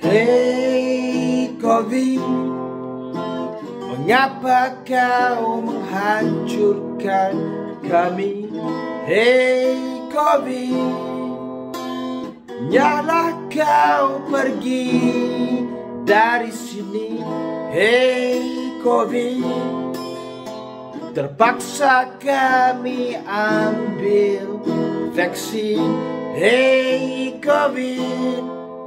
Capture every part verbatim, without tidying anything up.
Hei Covid, mengapa kau menghancurkan kami? Hei Covid, nyala kau pergi dari sini. Hei Covid, terpaksa kami ambil vaksin. Hei Covid,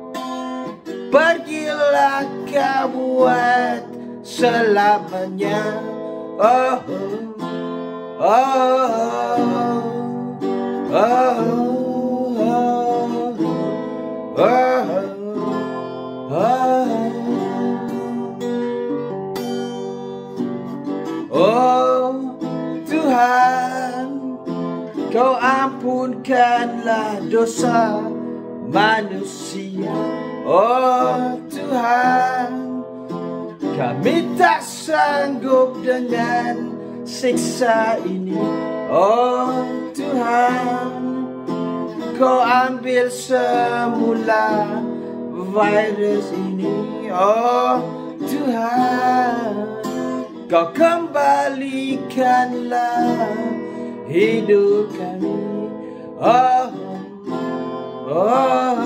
pergilah kau buat selamanya. Oh, oh, oh, oh, oh, oh, oh, Tuhan, kau ampunkanlah dosa manusia. Oh Tuhan, kami tak sanggup dengan siksa ini. Oh Tuhan, kau ambil semula virus ini. Oh Tuhan, kau kembalikanlah hidup kami. Oh, oh,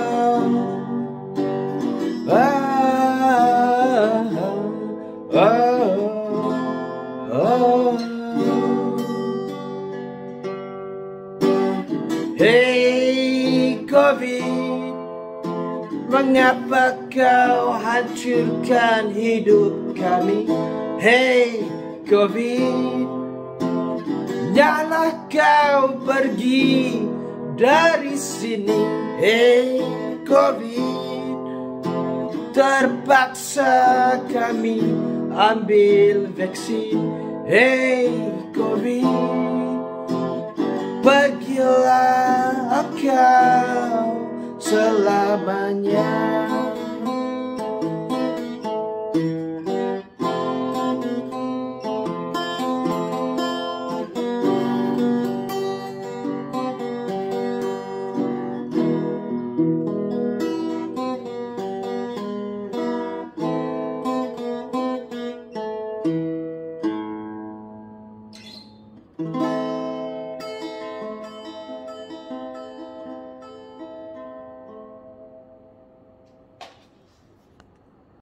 oh, oh, oh. Hei Covid, mengapa kau hancurkan hidup kami? Hei Covid, janganlah kau pergi dari sini. Hei Covid, terpaksa kami ambil vaksin. Hei Covid, pergilah kau selamanya. Thank you.